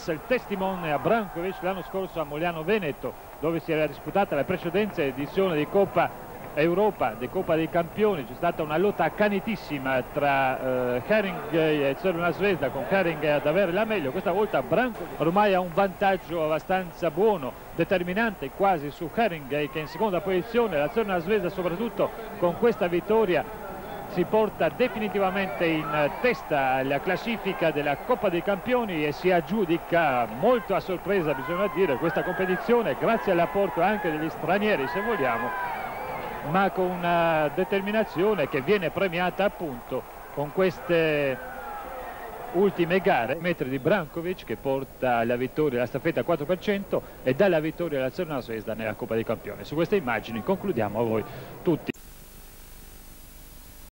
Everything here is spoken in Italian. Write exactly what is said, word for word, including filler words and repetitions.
passa il testimone a Brankovic l'anno scorso a Mogliano Veneto, dove si era disputata la precedente edizione di Coppa Europa, di Coppa dei Campioni. C'è stata una lotta accanitissima tra eh, Haringey e Crvena Zvezda, con Haringey ad avere la meglio. Questa volta Brankovic ormai ha un vantaggio abbastanza buono, determinante quasi su Haringey, che è in seconda posizione. La Crvena Zvezda, soprattutto con questa vittoria, si porta definitivamente in testa alla classifica della Coppa dei Campioni e si aggiudica molto a sorpresa, bisogna dire, questa competizione, grazie all'apporto anche degli stranieri, se vogliamo, ma con una determinazione che viene premiata appunto con queste ultime gare. Metri di Brankovic che porta alla vittoria la staffetta quattro per cento e dalla vittoria alla Crvena Zvezda nella Coppa dei Campioni. Su queste immagini concludiamo, a voi tutti.